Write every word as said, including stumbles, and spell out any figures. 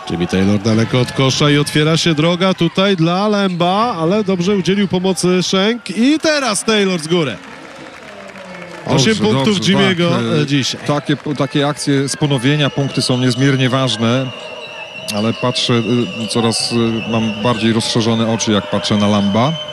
Jimmy Taylor daleko od kosza i otwiera się droga tutaj dla Lamba, ale dobrze udzielił pomocy Schenk i teraz Taylor z góry. osiem punktów dobrze, Jimmy'ego tak. dzisiaj. Takie, takie akcje z ponowienia, punkty są niezmiernie ważne, ale patrzę, coraz mam bardziej rozszerzone oczy, jak patrzę na Lamba.